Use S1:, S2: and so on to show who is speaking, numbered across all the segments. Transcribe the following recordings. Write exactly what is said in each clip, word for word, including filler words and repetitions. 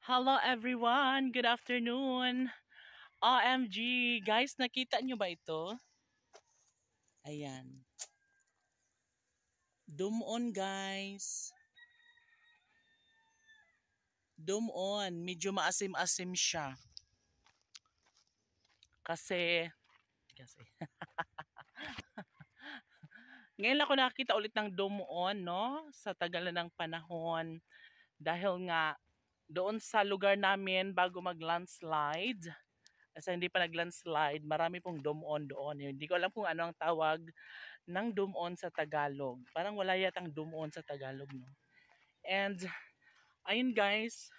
S1: Hello everyone! Good afternoon! O M G! Guys, nakita nyo ba ito? Ayan. Dumon guys. Dumon. Medyo maasim-asim siya. Kasi, kasi, ngayon lang ako nakakita ulit ng dumon, no? Sa tagal na ng panahon. Dahil nga, doon sa lugar namin bago mag-landslide, kasi hindi pa nag-landslide, marami pong dumon doon. Hindi ko alam kung ano ang tawag ng dumon sa Tagalog. Parang wala yatang dumon sa Tagalog, no? And, ayun guys,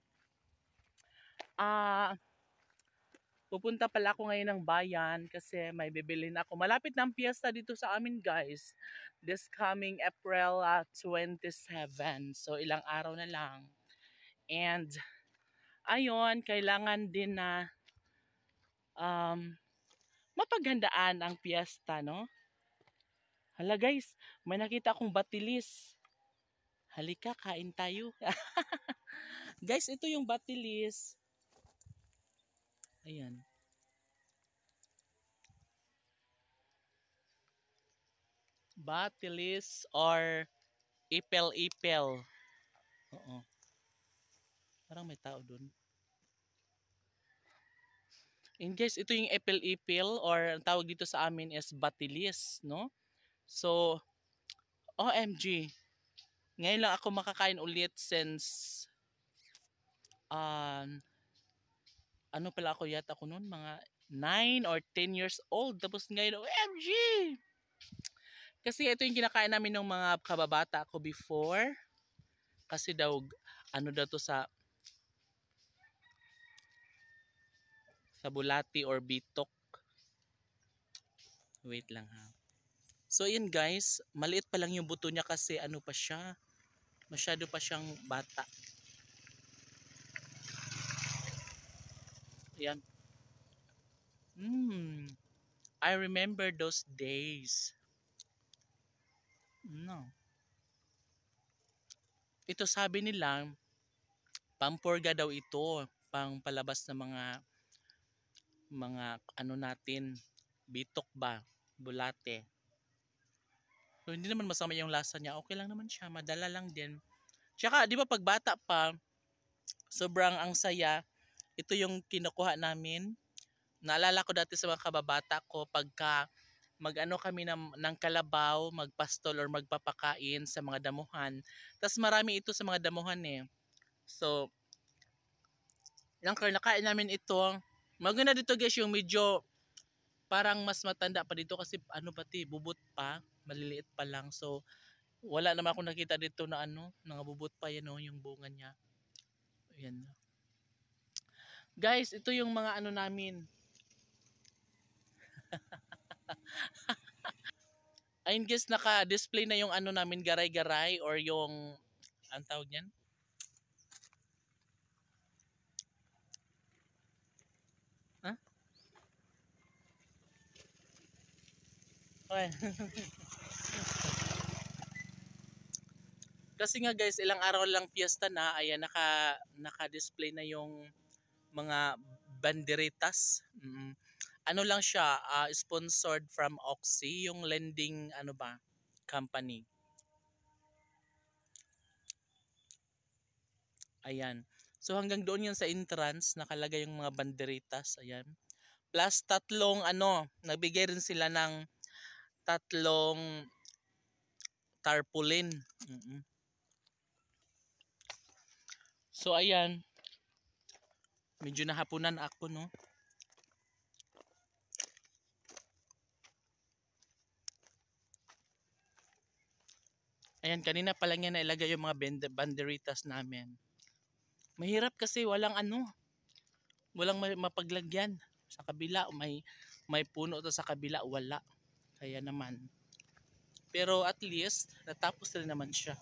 S1: ah, pupunta pala ako ngayon ng bayan kasi may bibilin ako. Malapit na ang piyesta dito sa amin guys. This coming April uh, twenty-seven. So, ilang araw na lang. And, ayun, kailangan din na um, mapaghandaan ang piyesta, no? Hala guys, may nakita akong batilis. Halika, kain tayo. Guys, ito yung batilis. Ayan. Batilis or ipel-ipel. Oo. Parang may tao dun. And guys, ito yung ipel-ipel or ang tawag dito sa amin is batilis, no? So, O M G. Ngayon lang ako makakain ulit since um, ano pala ako yata ako noon, mga nine or ten years old. Tapos ngayon, O M G! Kasi ito yung kinakain namin ng mga kababata ko before. Kasi daw, ano daw to sa sa bulati or bitok. Wait lang ha. So yun guys, maliit pa lang yung buto niya kasi ano pa siya, masyado pa siyang bata. Yan. Hmm. I remember those days. No. Ito sabi nila, pampurga daw ito, pang palabas ng mga mga ano natin, bitok ba, bulate. So, hindi naman masama yung lasa niya. Okay lang naman siya, madala lang din. Tsaka, di ba pag bata pa, sobrang ang saya. Ito yung kinukuha namin. Naalala ko dati sa mga kababata ko, pagka mag-ano kami ng, ng kalabaw, magpastol or magpapakain sa mga damuhan. Tapos marami ito sa mga damuhan eh. So, yung nakain namin ito, maganda dito guys yung medyo parang mas matanda pa dito kasi ano pati, bubot pa, maliliit pa lang. So, wala naman ako nakita dito na ano, nangabubot pa yan o, yung bunga niya. Ayan. Guys, ito yung mga ano namin. Ayun guys, naka-display na yung ano namin, garay-garay or yung, ang tawag niyan? Huh? Okay. Kasi nga guys, ilang araw lang fiesta na, ayan, naka, naka-display na yung mga banderitas. Mm. Ano lang siya, uh, sponsored from Oxy, yung lending ano ba, company. Ayan. So hanggang doon yan sa entrance, nakalagay yung mga banderitas. Ayan. Plus tatlong ano, nagbigay rin sila ng tatlong tarpaulin. Mm-mm. So ayan. Medyo nahapunan ako, no. Ayan, kanina pa lang yan nailagay yung mga banderitas namin. Mahirap kasi walang ano, walang mapaglagyan. Sa kabila may may puno to, sa kabila wala. Kaya naman. Pero at least natapos na rin naman siya.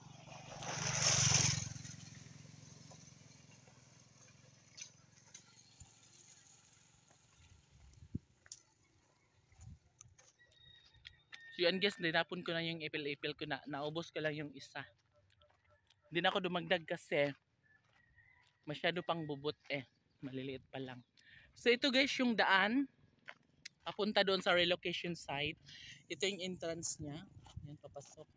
S1: So yan guys, dinapon ko na yung ipil-ipil ko na. Naubos ko lang yung isa. Hindi na ako dumagdag kasi Masyado pang bubot eh. Maliliit pa lang. So ito guys yung daan. Papunta doon sa relocation site. Ito yung entrance niya. Yan, papasok.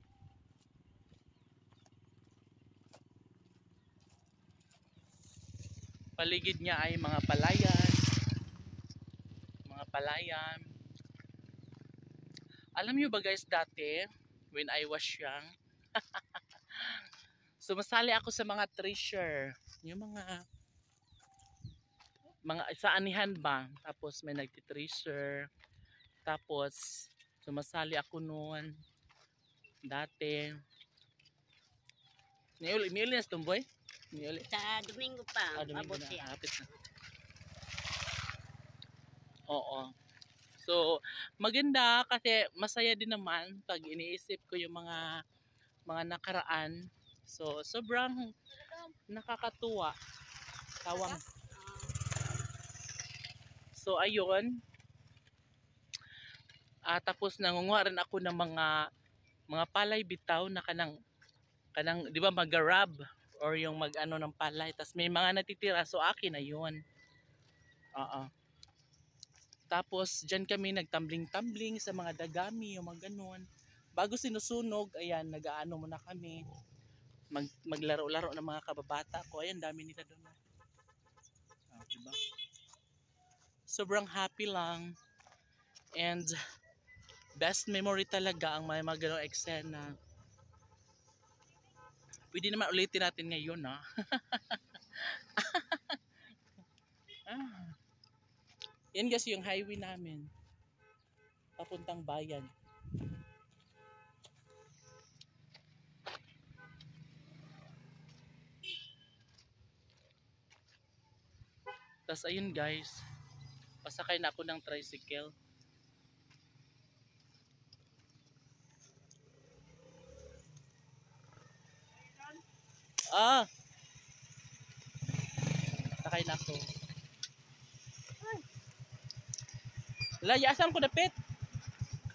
S1: Paligid niya ay mga palayan. Mga palayan. Alam niyo ba guys dati, when I was young, sumasali ako sa mga treasure. Yung mga mga sa anihan ba, tapos may nagti-treasure, tapos sumasali ako noon dati. Niuli, niuli na tumboy? Niuli.
S2: Sa Domingo pa,
S1: Ah, Domingo
S2: abot
S1: na,
S2: siya.
S1: hapit na. Oo. So, maganda kasi masaya din naman pag iniisip ko yung mga mga nakaraan. So, sobrang nakakatuwa. Tawang. So, ayun. Ah, tapos nangunguha rin ako ng mga mga palay bitaw na kanang kanang 'di ba mag-grab or yung mag-ano ng palay. Tapos may mga natitira so akin na 'yun. Oo. Tapos diyan kami nagtambling-tambling sa mga dagami yung mga ganun. Bago sinusunog, ayan, nag-aano muna kami. Mag maglaro-laro ng mga kababata ko. Ayan, dami nila doon. Ah, diba? Sobrang happy lang. And best memory talaga ang may mga ganong eksena. Pwede naman ulitin natin ngayon, ha? Ah. Yan kasi yung highway namin. Papuntang bayan. Tapos ayun guys, pasakay na ako ng tricycle. Ah! Sakay na ako. Layasan ko dapit.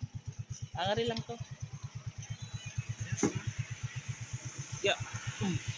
S1: Angari lang to. Yeah.